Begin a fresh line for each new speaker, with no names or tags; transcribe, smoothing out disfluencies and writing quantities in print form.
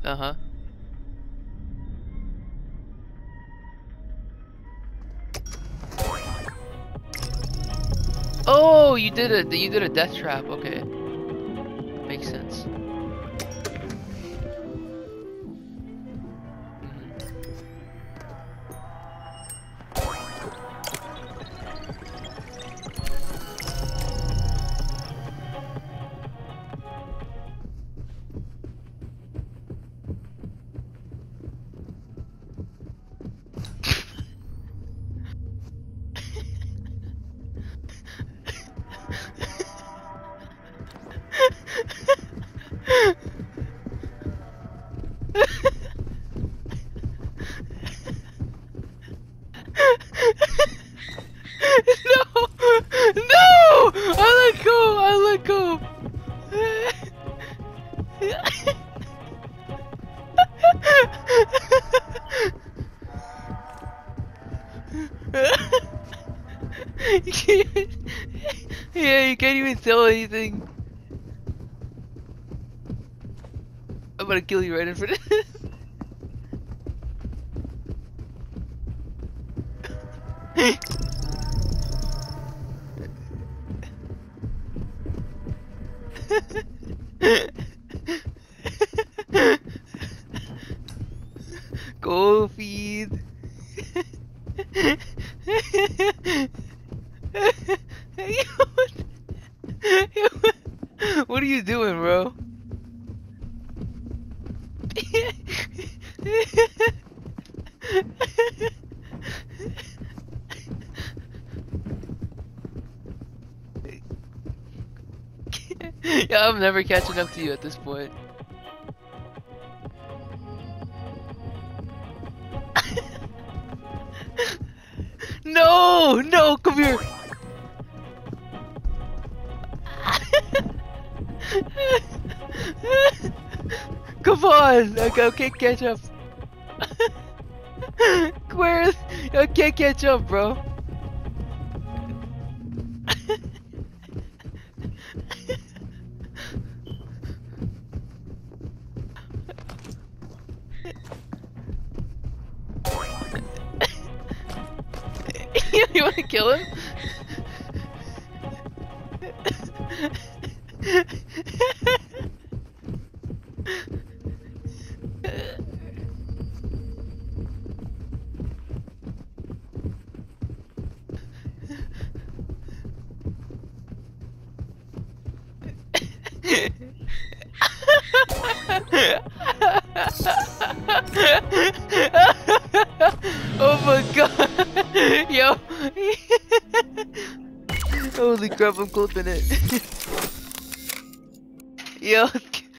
Uh-huh. Oh, you did a death trap. Okay. Makes sense. Mhm. No! No! I let go! I let go! You can't even... Yeah, you can't even tell anything. I'm gonna kill you right in front of Go feed. What are you doing, bro? Yeah, I'm never catching up to you at this point. No! No, come here! Come on! I can't catch up. Where? I can't catch up, bro. You wanna kill him? Oh my god! Yo! Holy crap, I'm clipping it. Yo!